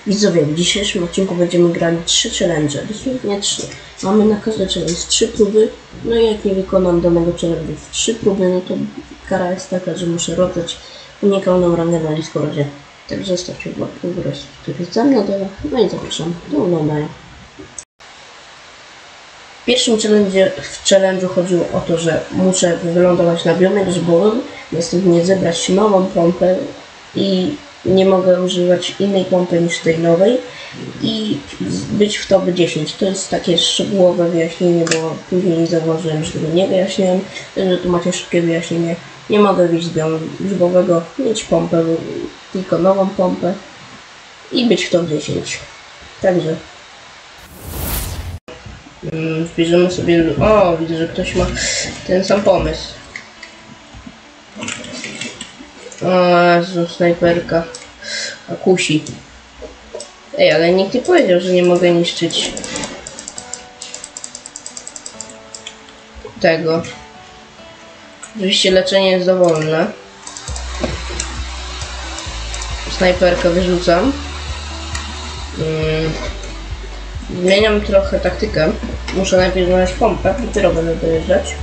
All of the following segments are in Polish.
Widzowie, w dzisiejszym odcinku będziemy grali 3 challenge, dosłownie 3. Mamy na każdy challenge 3 próby, no i jak nie wykonam danego challenge w 3 próby, no to kara jest taka, że muszę rozdać unikalną rangę na Discordzie. Także zostawcie łapkę w górę, subskrypcję na dole, no i zapraszam do oglądania. W pierwszym challenge'u chodziło o to, że muszę wylądować na biomie grzybowym, następnie zebrać nową pompę i nie mogę używać innej pompy niż tej nowej i być w top 10. To jest takie szczegółowe wyjaśnienie, bo później zauważyłem, że tego nie wyjaśniałem, także tu macie szybkie wyjaśnienie. Nie mogę wyjść z biomu grzybowego, mieć pompę, tylko nową pompę i być w top 10. Także zbierzemy sobie... O, widzę, że ktoś ma ten sam pomysł. O Jezu, snajperka. A kusi. Ej, ale nikt nie powiedział, że nie mogę niszczyć tego. Oczywiście leczenie jest dowolne. Snajperkę wyrzucam. Zmieniam trochę taktykę. Muszę najpierw znaleźć pompę, dopiero będę dojeżdżać.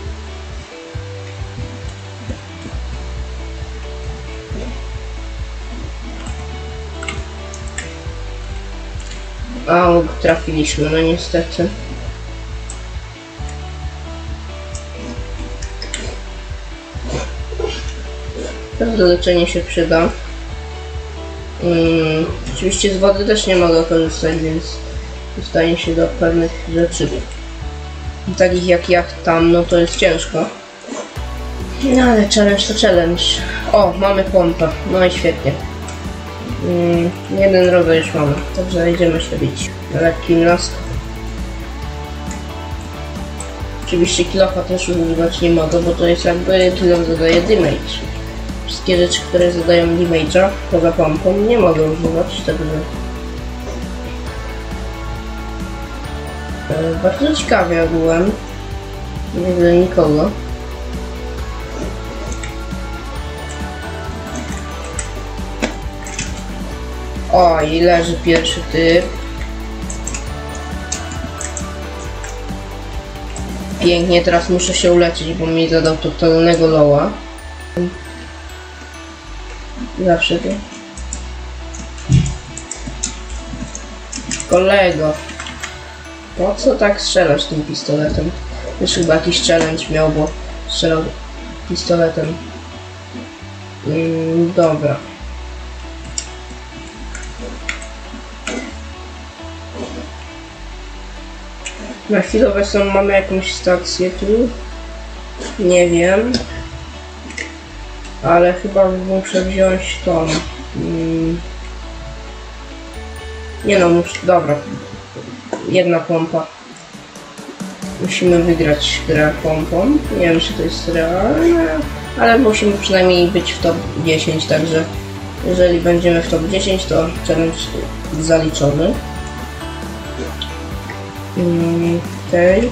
A, trafiliśmy, no niestety. Pewnie leczenie się przyda. Oczywiście z wody też nie mogę korzystać, więc dostanie się do pewnych rzeczy. Takich jak tam, no to jest ciężko. No ale challenge to challenge. O, mamy pompę, no i świetnie. Jeden rower już mamy, także idziemy się bić na lekkim lasku. Oczywiście kilofa też używać nie mogę, bo to jest jakby kilof zadaje damage. Wszystkie rzeczy, które zadają damage'a poza pompą nie mogę używać, także bardzo ciekawie ogółem. Nie widzę nikogo. O, i leży pierwszy typ. Pięknie, teraz muszę się uleczyć, bo mi zadał totalnego loła. Zawsze to. Kolego, po co tak strzelasz tym pistoletem? Już chyba jakiś challenge miał, bo strzelał pistoletem. Dobra. Na chwilę obecną mamy jakąś stację tu. Nie wiem. Ale chyba muszę wziąć tą. Nie no, dobra. Jedna pompa. Musimy wygrać grę pompą. Nie wiem, czy to jest realne, ale musimy przynajmniej być w top 10, także jeżeli będziemy w top 10, to challenge zaliczony. Okej.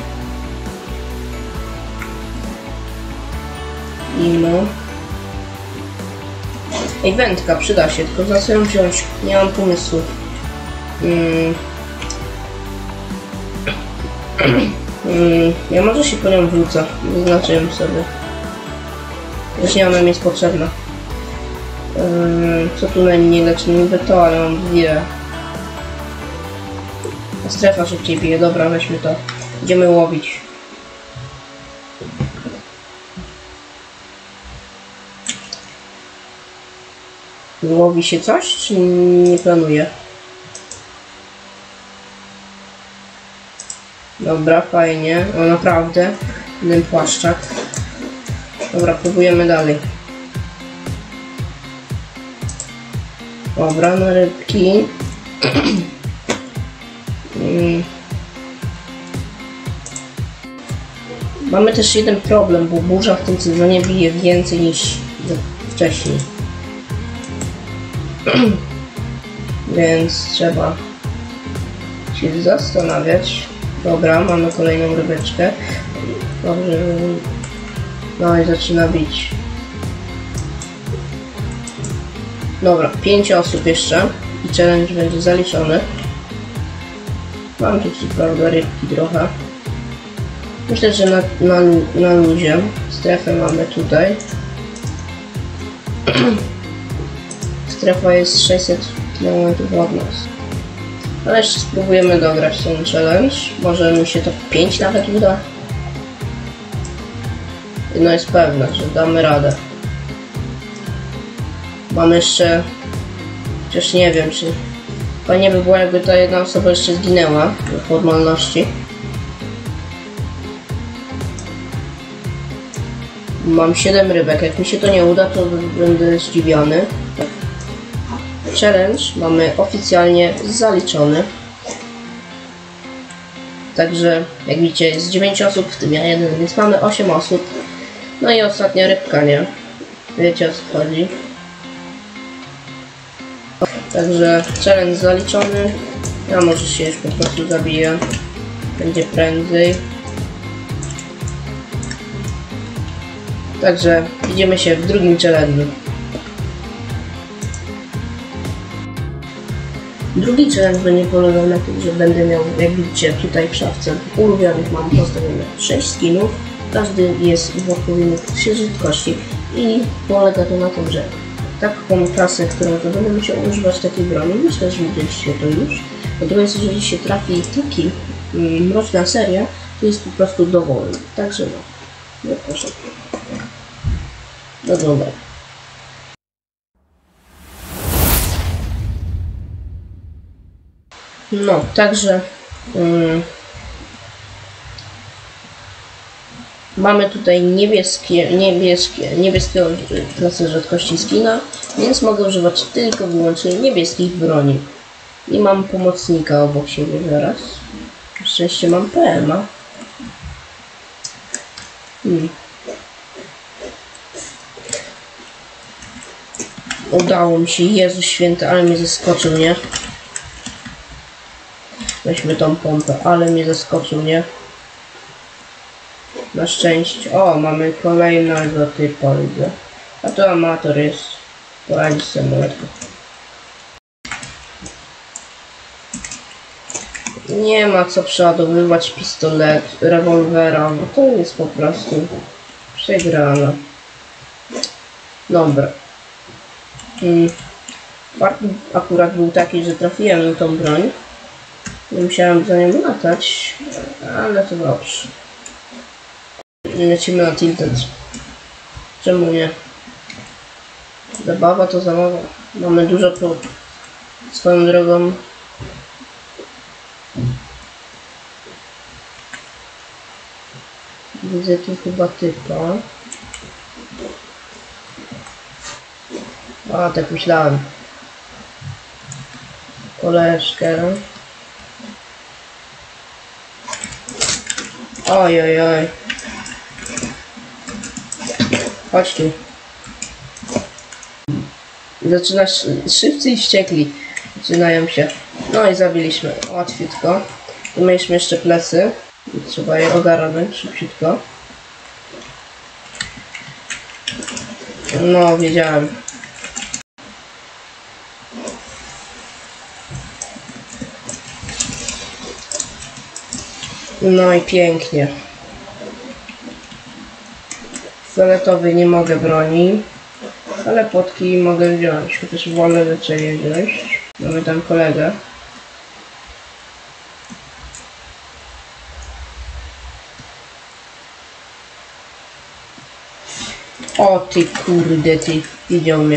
No. Ej, wędka przyda się, tylko za co ją wziąć? Nie mam pomysłu. Ja może się po nią wrócę. Zaznaczę ją sobie. Właśnie ona mi jest potrzebna. Co tu najmniej leczy? Niby to, ale mam dwie. Strefa szybciej bije, dobra, weźmy to. Idziemy łowić. Łowi się coś, czy nie planuje? Dobra, fajnie. O, naprawdę. Jeden płaszczak. Dobra, próbujemy dalej. Dobra, na rybki. Mamy też jeden problem, bo burza w tym sezonie bije więcej niż wcześniej. Więc trzeba się zastanawiać. Dobra, mamy kolejną rybeczkę. Dobrze. No i zaczyna bić. Dobra, 5 osób jeszcze. i challenge będzie zaliczony. Mam tu ci prawda rybki trochę. Myślę, że na luzie. Strefę mamy tutaj. Strefa jest 600 km od nas. Ale jeszcze spróbujemy dograć ten challenge. Może mi się to 5 nawet uda. Jedno jest pewne, że damy radę. Mam jeszcze... Chociaż nie wiem, czy... Fajnie by było, jakby ta jedna osoba jeszcze zginęła do formalności. Mam 7 rybek. Jak mi się to nie uda, to będę zdziwiony. Challenge mamy oficjalnie zaliczony. Także, jak widzicie, jest 9 osób, w tym ja jeden, więc mamy 8 osób. No i ostatnia rybka, nie? Wiecie, o co chodzi. Także challenge zaliczony. Ja może się już po prostu zabiję. Będzie prędzej. Także idziemy się w drugim challenge'u. Drugi challenge będzie polegał na tym, że będę miał, jak widzicie tutaj w szafce ulubionych mam postawione 6 skinów. Każdy jest w odpowiedniej rzadkości i polega to na tym, że taką klasę, którą to będę musiał używać takiej broni, myślę, że widzieliście to już. Natomiast jeżeli się trafi taki mroczna seria, to jest po prostu dowolny. Także no, proszę. No dobra. No, także mamy tutaj niebieskie klasy rzadkości skina, więc mogę używać tylko wyłącznie niebieskich broni. I mam pomocnika obok siebie zaraz. Na szczęście mam PM-a. Udało mi się, Jezu Święty, ale mnie zaskoczył, nie? Weźmy tą pompę, ale mnie zaskoczył, nie? Na szczęście. O, mamy kolejnego typa, widzę. A to amator jest. Poradzi sobie lekko. Nie ma co przeładowywać pistolet, rewolwera, bo to jest po prostu przegrana. Dobra. Fakt akurat był taki, że trafiłem na tą broń. Nie musiałem za nią latać, ale to dobrze. Lecimy na tilted. Czemu nie? Zabawa to zabawa. Mamy dużo prób. Swoją drogą. Widzę tu chyba typa. A, tak myślałem. Koleżkę. Oj, oj, oj. Chodź tu. Zaczynasz, szybcy i wściekli zaczynają się. No i zabiliśmy łatwiutko. I mieliśmy jeszcze plecy. Trzeba je ogarnąć szybciutko. No, wiedziałem. No i pięknie. Fioletowy nie mogę broni, ale potki mogę wziąć, chociaż wolę leczenie wziąć. Mamy tam kolegę. O ty kurde, ty widział mnie.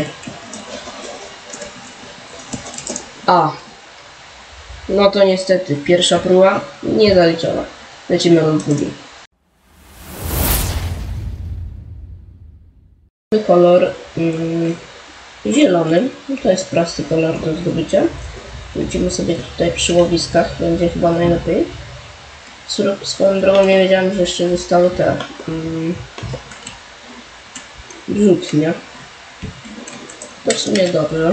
A. No to niestety, pierwsza próba nie zaliczona. Lecimy do drugiej. Kolor zielony. No to jest prosty kolor do zdobycia. Widzimy sobie tutaj przy łowiskach. Będzie chyba najlepiej. Swoją drogą nie wiedziałem, że jeszcze zostały te rzutnie. To w sumie dobrze.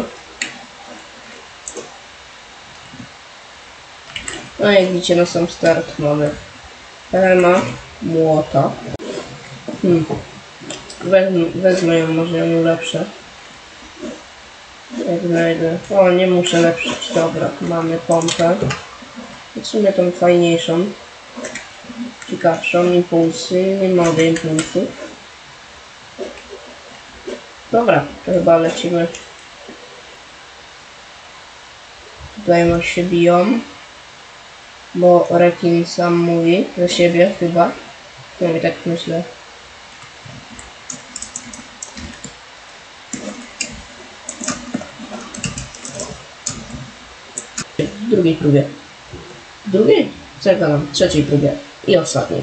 No jak widzicie, na sam start mamy PMA, młota. Wezmę ją, może ją ulepszę. Jak znajdę. O, nie muszę lepszyć. Dobra, mamy pompę. W sumie tą fajniejszą. Ciekawszą. Impulsy. Nie mogę impulsów. Dobra, to chyba lecimy. Tutaj może się biją. Bo rekin sam mówi za siebie chyba. No i tak myślę. W drugiej próbie. W drugiej? Co ja gadam? W trzeciej próbie. I ostatniej.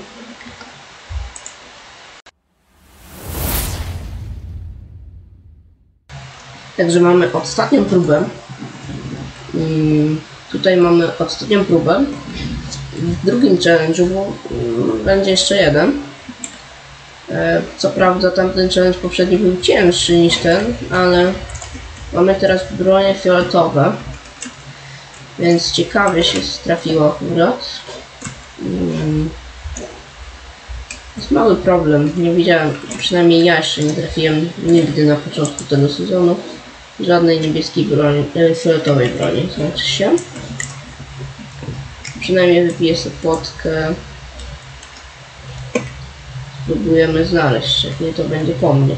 Także mamy ostatnią próbę. Tutaj mamy ostatnią próbę. W drugim challenge'u będzie jeszcze jeden. Co prawda tamten challenge poprzedni był cięższy niż ten, ale mamy teraz bronie fioletowe. Więc ciekawie się trafiło akurat. Jest mały problem. Nie widziałem, przynajmniej ja jeszcze nie trafiłem nigdy na początku tego sezonu żadnej niebieskiej broni, fioletowej broni, znaczy się. Przynajmniej wypiję sobie płotkę. Spróbujemy znaleźć, jak nie to będzie po mnie.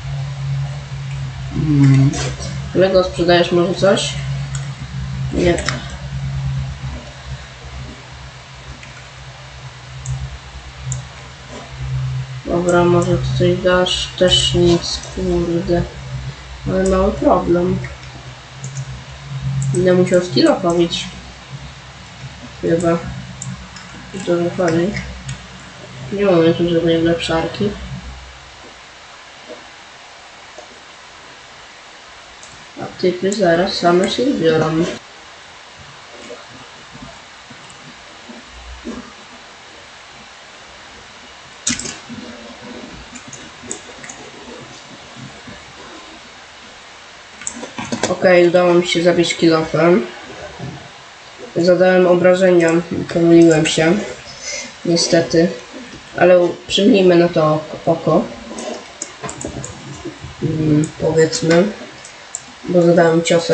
Kolego, sprzedajesz może coś? Nie. Dobra, może ty coś dasz? Też nic, kurde. Ale mały problem. Będę musiał skilla pobić. Chyba. To wychodzi. Nie mamy tu żadnej ulepszarki. A typy zaraz same się zbiorą. Okej, udało mi się zabić kilofem. Zadałem obrażenia, pomyliłem się. Niestety. Ale przymnijmy na to oko. Powiedzmy. Bo zadałem ciosa.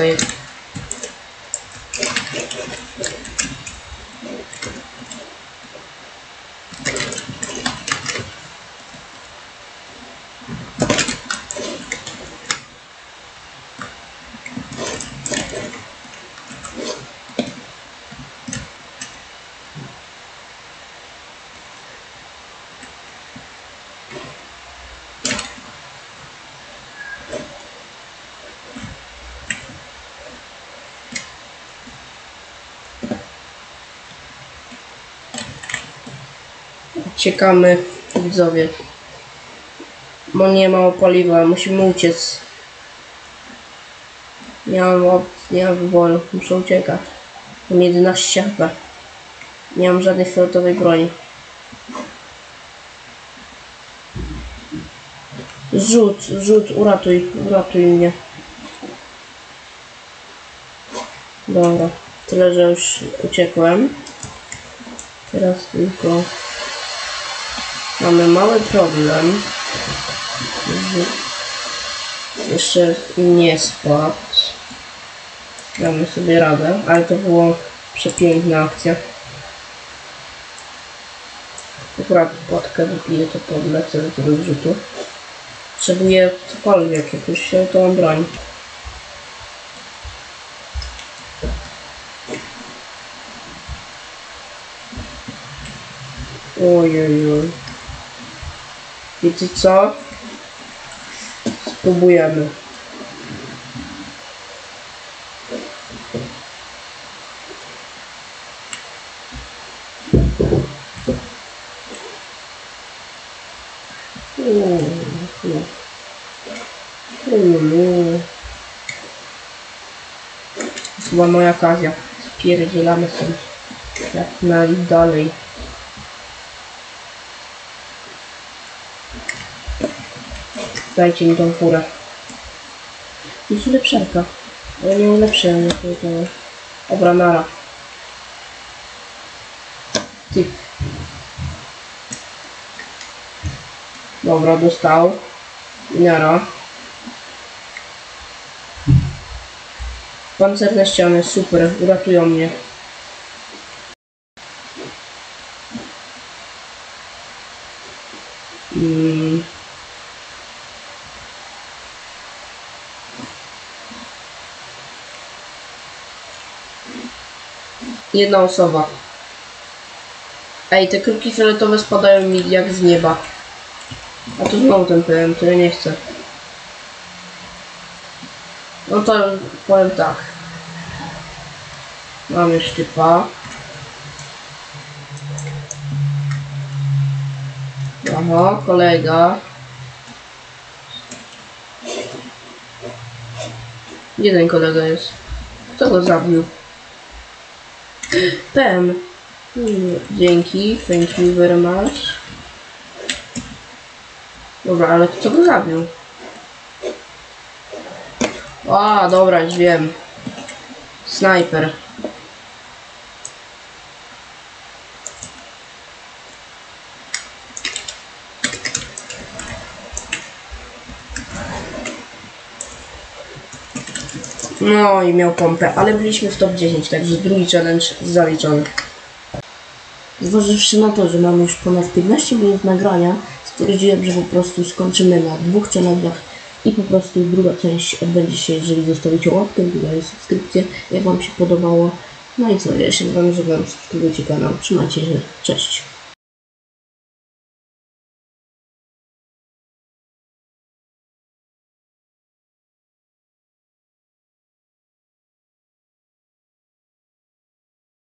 Uciekamy, widzowie. Bo nie ma paliwa, musimy uciec. Nie mam wyboru, muszę uciekać. Mam 11 HP. Nie mam żadnej fioletowej broni. Rzut, uratuj mnie. Dobra, tyle, że już uciekłem. Teraz tylko mamy mały problem. Jeszcze nie spadł. Damy sobie radę, ale to było przepiękna akcja. Akurat płotkę wypiję, to podlecę do tego rzutu. Potrzebuję cokolwiek, jakąś fioletową broń. Ojej. Wiecie co? Spróbujemy. Chyba moja okazja. Spierdzielamy sobie jak najdalej. Dajcie mi tą furę. Jest ulepszarka. Ale nie ulepszyłem. Dobra, nara. Typ. Dobra, dostał. Nara. Pancerne ściany, super, uratują mnie. Jedna osoba. Ej, te kropki fioletowe spadają mi jak z nieba. A to znowu ten PM, to ja nie chcę. No to powiem tak. Mamy sztypa. Aha, kolega. Jeden kolega jest. Kto go zabił? PM. Dzięki, thank you very much. Dobra, ale kto go zabił? A, dobra, już wiem. Snajper. No i miał pompę, ale byliśmy w top 10, także drugi challenge zaliczony. Zważywszy na to, że mamy już ponad 15 minut nagrania, stwierdziłem, że po prostu skończymy na 2 challenge'ach i po prostu druga część odbędzie się, jeżeli zostawicie łapkę, i subskrypcję, jak wam się podobało. No i co, ja się wam żegnam, subskrybujcie kanał, trzymajcie się, cześć.